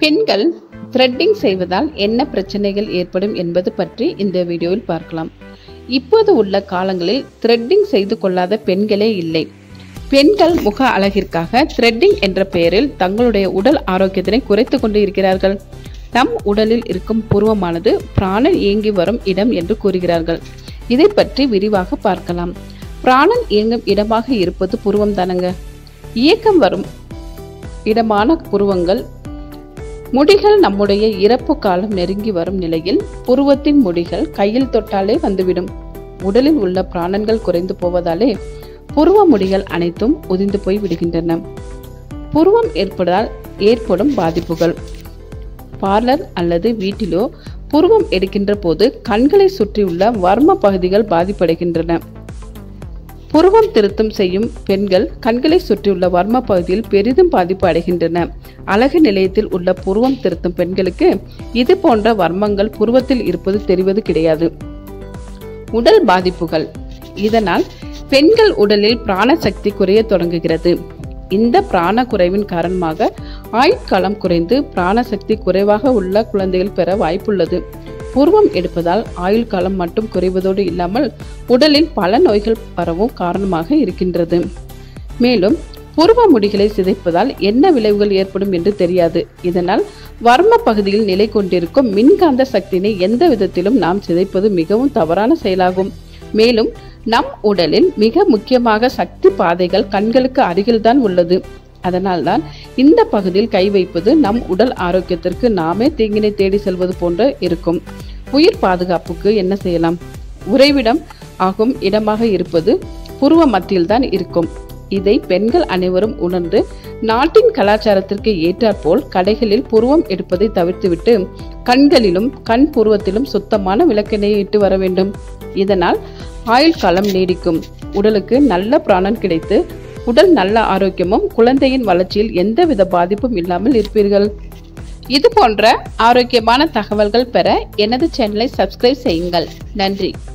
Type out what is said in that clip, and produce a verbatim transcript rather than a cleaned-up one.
பெண்கள் த்ரெட்டிங் செய்வதால் என்ன பிரச்சனைகள் ஏற்படும் என்பது பற்றி இந்த வீடியோவில் பார்க்கலாம். இப்போது உள்ள காலங்களில் த்ரெட்டிங் செய்து கொள்ளாத பெண்களே இல்லை. பெண்கள் முக அழகிற்காக த்ரெட்டிங் என்ற பெயரில் தங்களுடைய உடல் ஆரோக்கியத்தினை குறைத்து கொண்டு இருக்கிறார்கள். நம் உடலில் இருக்கும் புருவமானது பிராணன் இயங்கி வரும் இடம் என்று கூறுகிறார்கள். இதை பற்றி விரிவாக பார்க்கலாம். பிராணன் இயங்கும் இடமாக இருப்பது புருவம் தானங்க. இயக்கம் வரும் இடமான புருவங்கள். முடிகள் நம்முடைய இறப்பு காலம் நெருங்கி வரும் நிலையில் புருவத்தின் முடிகள் கையில் தொட்டாலே வந்துவிடும். உடலில் உள்ள பிராணன்கள் குறைந்து போவதாலே புருவ முடிகள் அனைத்தும் உதிர்ந்து போய் விடுகின்றன. புருவம் ஏற்படால் ஏற்படும் பாதிப்புகள். பார்லர் அல்லது வீட்டிலோ புருவம் எடுக்கின்ற போது கண்களை சுற்றியுள்ள வர்ம பகுதிகள் பாதிப்படைகின்றன. புருவம் திருத்தம் செய்யும் பெண்கள் கண்களை சுற்றியுள்ள வர்ம பகுதியில் பெரிதும் பாதிப்பு அடைகின்றன. அழகு நிலையத்தில் உள்ள புருவம் திருத்தும் பெண்களுக்கு இது போன்ற வர்மங்கள் புருவத்தில் இருப்பது தெரிவது கிடையாது. உடல் பாதிப்புகள். இதனால் பெண்கள் உடலில் பிராண சக்தி குறைய தொடங்குகிறது. இந்த பிராண குறைவின் காரணமாக ஆயுட்காலம் குறைந்து பிராண சக்தி குறைவாக உள்ள குழந்தைகள் பெற வாய்ப்புள்ளது. புருவம் எடுப்பதால் ஆயுள் காலம் மட்டும் குறைவதோடு இல்லாமல் உடலில் பல நோய்கள் பரவும் காரணமாக இருக்கின்றது. மேலும் புருவ முடிகளை சிதைப்பதால் என்ன விளைவுகள் ஏற்படும் என்று தெரியாது. இதனால் வர்ம பகுதியில் நிலை கொண்டிருக்கும் மின்காந்த சக்தியினை எந்த விதத்திலும் நாம் சிதைப்பது மிகவும் தவறான செயலாகும். மேலும் நம் உடலில் மிக முக்கியமாக சக்தி பாதைகள் கண்களுக்கு அருகில்தான் உள்ளது. அதனால்தான் இந்த பகுதியில் கை வைப்பது நம் உடல் ஆரோக்கியத்திற்கு நாமே தீங்கினை தேடி செல்வது போன்று இருக்கும். உயிர் பாதுகாப்புக்கு என்ன செய்யலாம்? உறைவிடம் ஆகும் இடமாக இருப்பது புருவ மத்தியில்தான் இருக்கும். இதை பெண்கள் அனைவரும் உணர்ந்து நாட்டின் கலாச்சாரத்திற்கு ஏற்றாற்போல் கடைகளில் புருவம் எடுப்பதை தவிர்த்துவிட்டு கண்களிலும் கண் புருவத்திலும் சுத்தமான விளக்கெண்ணெயை இட்டு வர வேண்டும். இதனால் ஆயுள் காலம் நீடிக்கும். உடலுக்கு நல்ல பிராணன் கிடைத்து உடல் நல்ல ஆரோக்கியமும் குழந்தையின் வளர்ச்சியில் எந்தவித பாதிப்பும் இல்லாமல் இருப்பீர்கள். இது போன்ற ஆரோக்கியமான தகவல்கள் பெற எனது சேனலை சப்ஸ்கிரைப் செய்யுங்கள். நன்றி.